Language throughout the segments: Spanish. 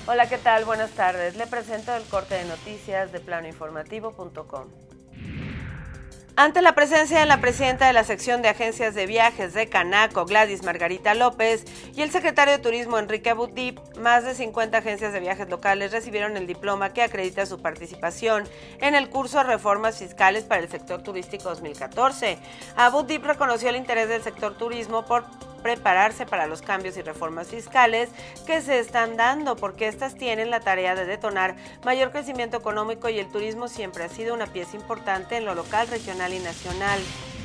Hola, ¿qué tal? Buenas tardes. Le presento el corte de noticias de planoinformativo.com. Ante la presencia de la presidenta de la sección de agencias de viajes de Canaco, Gladys Margarita López, y el secretario de Turismo, Enrique Abut-Dib, más de 50 agencias de viajes locales recibieron el diploma que acredita su participación en el curso Reformas Fiscales para el Sector Turístico 2014. Abut-Dib reconoció el interés del sector turismo por prepararse para los cambios y reformas fiscales que se están dando, porque estas tienen la tarea de detonar mayor crecimiento económico y el turismo siempre ha sido una pieza importante en lo local, regional y nacional.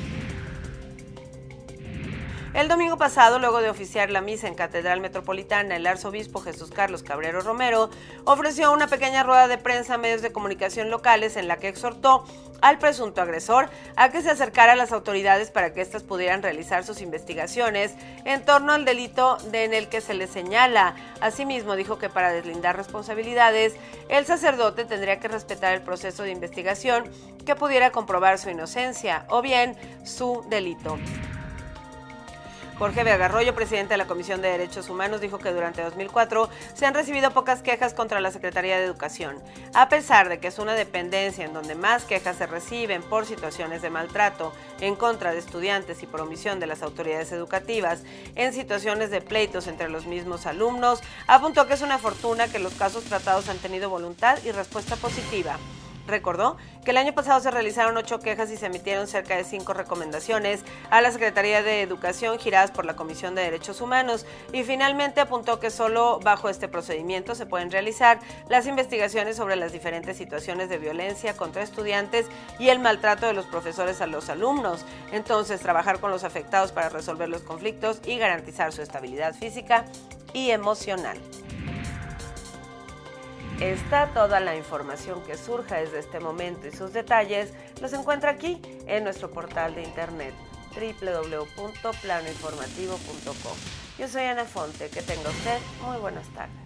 El domingo pasado, luego de oficiar la misa en Catedral Metropolitana, el arzobispo Jesús Carlos Cabrero Romero ofreció una pequeña rueda de prensa a medios de comunicación locales en la que exhortó al presunto agresor a que se acercara a las autoridades para que éstas pudieran realizar sus investigaciones en torno al delito en el que se le señala. Asimismo, dijo que para deslindar responsabilidades, el sacerdote tendría que respetar el proceso de investigación que pudiera comprobar su inocencia o bien su delito. Jorge Beagarroyo, presidente de la Comisión de Derechos Humanos, dijo que durante 2004 se han recibido pocas quejas contra la Secretaría de Educación. A pesar de que es una dependencia en donde más quejas se reciben por situaciones de maltrato en contra de estudiantes y por omisión de las autoridades educativas, en situaciones de pleitos entre los mismos alumnos, apuntó que es una fortuna que los casos tratados han tenido voluntad y respuesta positiva. Recordó que el año pasado se realizaron 8 quejas y se emitieron cerca de 5 recomendaciones a la Secretaría de Educación giradas por la Comisión de Derechos Humanos y finalmente apuntó que solo bajo este procedimiento se pueden realizar las investigaciones sobre las diferentes situaciones de violencia contra estudiantes y el maltrato de los profesores a los alumnos. Entonces, trabajar con los afectados para resolver los conflictos y garantizar su estabilidad física y emocional. Está toda la información que surja desde este momento y sus detalles los encuentra aquí en nuestro portal de internet www.planoinformativo.com. Yo soy Ana Fonte, que tenga usted muy buenas tardes.